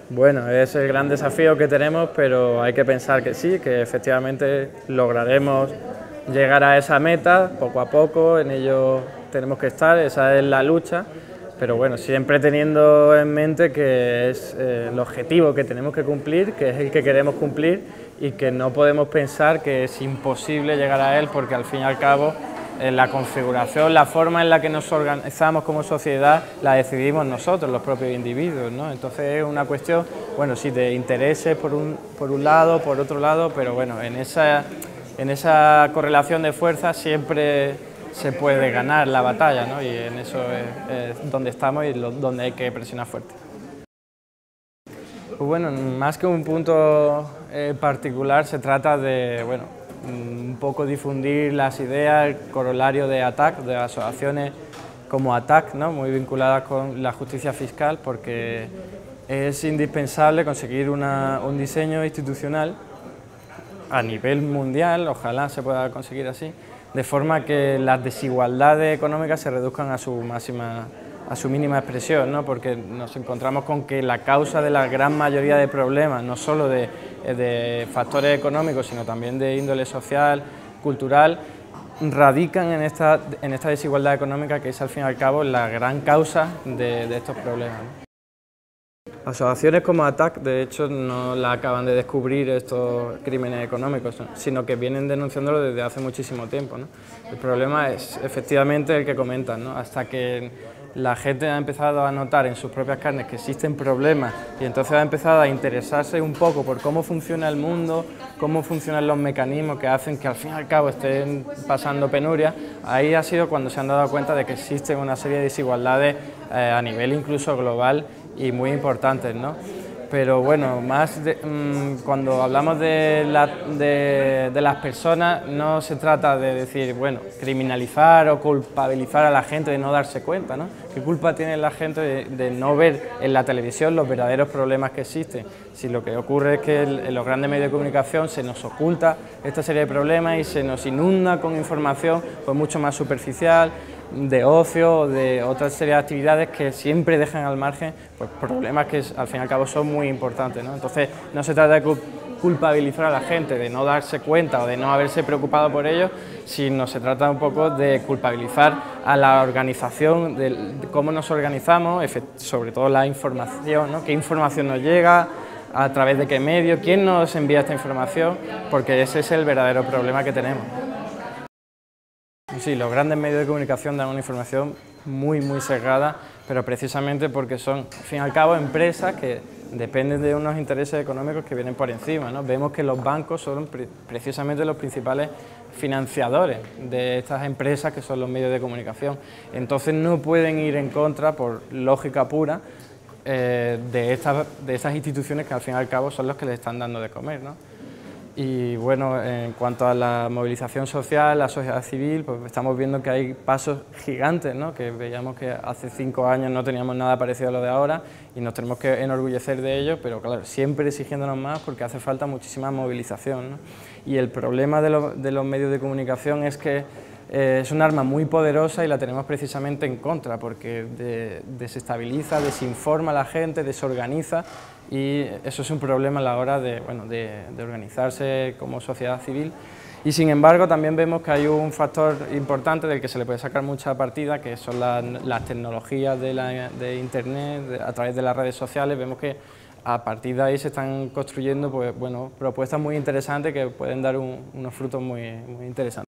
Bueno, es el gran desafío que tenemos, pero hay que pensar que sí, que efectivamente lograremos llegar a esa meta poco a poco, en ello tenemos que estar, esa es la lucha, pero bueno, siempre teniendo en mente que es el objetivo que tenemos que cumplir, que es el que queremos cumplir y que no podemos pensar que es imposible llegar a él porque al fin y al cabo la configuración, la forma en la que nos organizamos como sociedad la decidimos nosotros, los propios individuos, ¿no? Entonces es una cuestión, bueno, sí, de intereses por un lado, por otro lado, pero bueno, en esa correlación de fuerzas siempre se puede ganar la batalla, ¿no? Y en eso es donde estamos y donde hay que presionar fuerte. Pues bueno, más que un punto particular, se trata de, bueno, un poco difundir las ideas, el corolario de ATTAC, de asociaciones como ATTAC, ¿no? Muy vinculadas con la justicia fiscal, porque es indispensable conseguir un diseño institucional a nivel mundial, ojalá se pueda conseguir así, de forma que las desigualdades económicas se reduzcan a su mínima expresión, ¿no? Porque nos encontramos con que la causa de la gran mayoría de problemas, no solo de factores económicos, sino también de índole social, cultural, radican en esta desigualdad económica que es al fin y al cabo la gran causa de estos problemas, ¿no? Asociaciones como ATTAC, de hecho, no la acaban de descubrir estos crímenes económicos, ¿no? Sino que vienen denunciándolo desde hace muchísimo tiempo, ¿no? El problema es efectivamente el que comentan, ¿no? Hasta que la gente ha empezado a notar en sus propias carnes que existen problemas y entonces ha empezado a interesarse un poco por cómo funciona el mundo, cómo funcionan los mecanismos que hacen que al fin y al cabo estén pasando penuria, ahí ha sido cuando se han dado cuenta de que existen una serie de desigualdades a nivel incluso global y muy importantes, ¿no? Pero bueno, cuando hablamos de las personas no se trata de decir, bueno, criminalizar o culpabilizar a la gente de no darse cuenta, ¿no? ¿Qué culpa tiene la gente de no ver en la televisión los verdaderos problemas que existen? Si lo que ocurre es que en los grandes medios de comunicación se nos oculta esta serie de problemas y se nos inunda con información pues mucho más superficial, de ocio o de otra serie de actividades que siempre dejan al margen pues, problemas que al fin y al cabo son muy importantes, ¿no? Entonces no se trata de culpabilizar a la gente de no darse cuenta o de no haberse preocupado por ello, sino se trata un poco de culpabilizar a la organización, de cómo nos organizamos, sobre todo la información, ¿no? Qué información nos llega, a través de qué medio, quién nos envía esta información, porque ese es el verdadero problema que tenemos. Sí, los grandes medios de comunicación dan una información muy sesgada, pero precisamente porque son, al fin y al cabo, empresas que dependen de unos intereses económicos que vienen por encima, ¿no? Vemos que los bancos son precisamente los principales financiadores de estas empresas que son los medios de comunicación. Entonces no pueden ir en contra, por lógica pura, de estas instituciones que al fin y al cabo son los que les están dando de comer, ¿no? Y bueno, en cuanto a la movilización social, la sociedad civil, pues estamos viendo que hay pasos gigantes, ¿no? Que veíamos que hace 5 años no teníamos nada parecido a lo de ahora y nos tenemos que enorgullecer de ello, pero claro, siempre exigiéndonos más porque hace falta muchísima movilización, ¿no? Y el problema de los medios de comunicación es que es un arma muy poderosa y la tenemos precisamente en contra porque desestabiliza, desinforma a la gente, desorganiza y eso es un problema a la hora de organizarse como sociedad civil. Y sin embargo también vemos que hay un factor importante del que se le puede sacar mucha partida, que son las tecnologías de Internet, a través de las redes sociales. Vemos que a partir de ahí se están construyendo pues, bueno, propuestas muy interesantes que pueden dar unos frutos muy interesantes.